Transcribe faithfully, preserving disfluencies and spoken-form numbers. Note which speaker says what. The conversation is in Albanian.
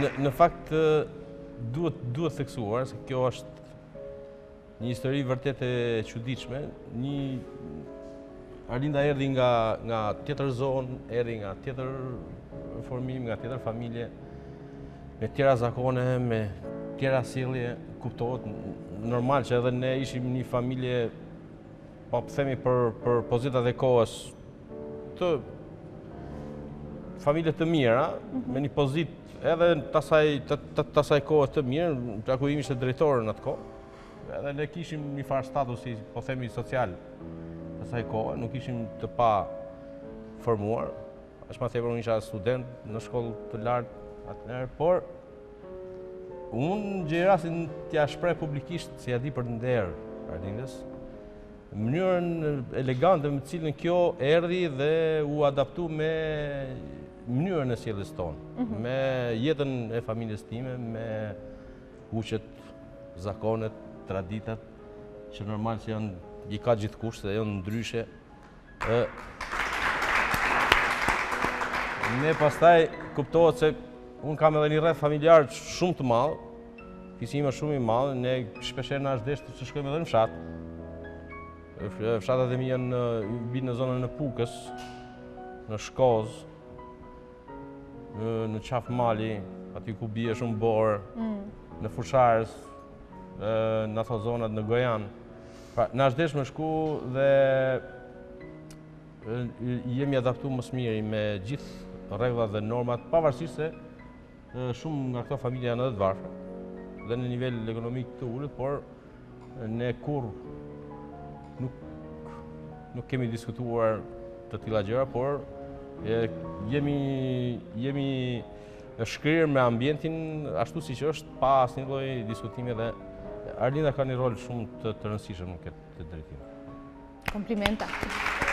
Speaker 1: Në fakt, duhet theksuar se kjo është një histori vërtet e çuditshme. Një Arlinda erdhi nga tjetër zonë, erdhi nga tjetër formim, nga tjetër familje, me tjera zakone, me tjera sjellje, kuptohet normal që edhe ne ishim një familje, po themi për pozitat e kohës, të familje të mira, me një pozit edhe të asaj kohë të mirë, pra ku imi ishte drejtorë në atë kohë, edhe ne kishim një farë statusi, po themi social, në asaj kohë, nuk ishim të pa formuar, është ma tepër unë isha student në shkollë të lartë atëherë, por unë gjej rastin t'ja shpreh publikisht se ja di për nder Arlindës, në mënyrën elegante me cilën kjo erdhi dhe u adaptu me mënyrën e sjelljes tonë, me jetën e familjes time, me uqet, zakonet, traditat, që normal që janë, i ka gjithë kusht dhe janë ndryshe. Ne pastaj kuptohet se unë kam edhe një rreth familjar shumë të madh, fisima shumë i madh, ne shpeshherë na është deshur të shkojmë edhe në fshat. Fshatat e mi janë binë në zonën e Pukës, në Shkozë, në Qafmali, aty ku bie shumë borë, në Fusharës, në ato zonat në Gojan. Pra, na është deshur me shku dhe jemi adaptu më së miri me gjithë rregullat dhe normat, pavarësisht se shumë nga këto familje janë edhe të varfër dhe në nivel ekonomik të ulët, por ne kur nuk kemi diskutuar të tilla gjëra, por jemi shkrirë me ambientin ashtu siç është, pa asnjë lloj diskutimi dhe Arlinda ka një rol shumë të rëndësishëm në këtë drejtim.
Speaker 2: Komplimenta.